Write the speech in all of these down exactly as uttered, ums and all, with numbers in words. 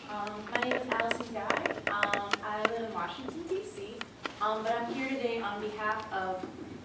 Um, my name is Allison Guy. Um, I live in Washington, D C, um, but I'm here today on behalf of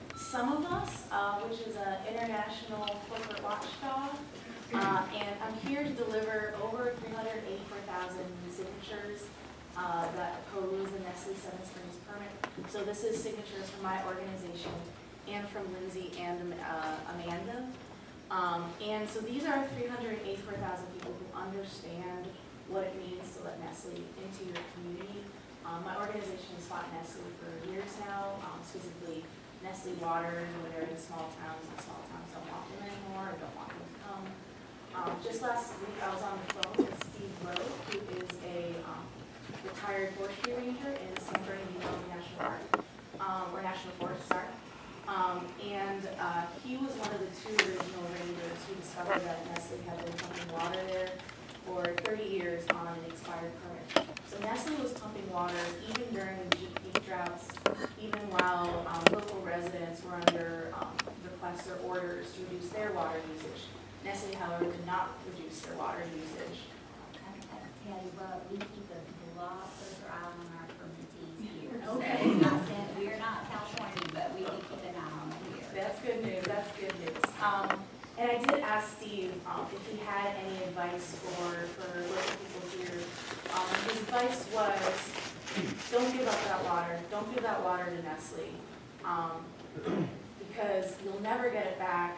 SumofUs, uh, which is an international corporate watchdog, uh, and I'm here to deliver over three hundred eighty-four thousand signatures uh, that oppose the Nestle Seven Springs permit. So this is signatures from my organization and from Lindsay and uh, Amanda. Um, and so these are three hundred eighty-four thousand people who understand what it means to let Nestle into your community. Um, my organization has fought Nestle for years now, um, specifically Nestle waters when they're in small towns, and small towns don't want them anymore or don't want them to come. Um, just last week I was on the phone with Steve Rowe, who is a um, retired forestry ranger in San Bernardino National Park, um, or National Forest, sorry. Um, and uh, he was one of the two original rangers who discovered that Nestle had been pumping water there for thirty years on an expired permit. So Nestle was pumping water even during the peak droughts, even while um, local residents were under um, requests or orders to reduce their water usage. Nestle, however, did not reduce their water usage. I, I tell you what, we keep a lot closer eye on our permittees here. Okay. So, not saying we're not California, but we do keep an eye on it here. That's good news. That's good news. Um, and I did ask Steve um, if he had any advice for, for local people here. Um, his advice was, don't give up that water. Don't give that water to Nestle, um, because you'll never get it back,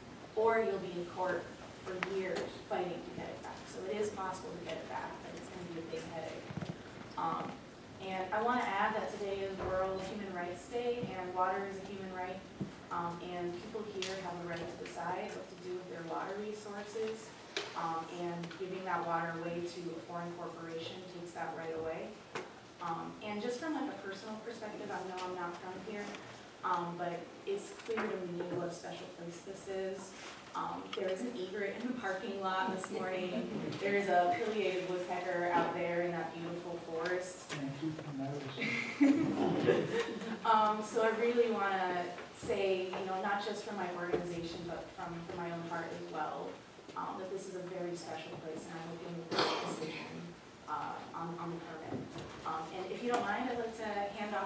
or you'll be in court for years fighting to get it back. So it is possible to get it back, but it's going to be a big headache. Um, and I want to add that today is World Human Rights Day, and water is a human right. Um, and people here have a right to decide what to do with their water resources. Um, and giving that water away to a foreign corporation takes that right away. Um, and just from like a personal perspective, I know I'm not from here, um, but it's clear to me what a special place this is. Um, there is an egret in the parking lot this morning. There is a pileated woodpecker out there in that beautiful forest. um, so I really want to say, you know, not just from my organization, but from, from my own heart as well, um, that this is a very special place, and I'm looking for a decision uh, on, on the permit. Um, and if you don't mind, I'd like to hand off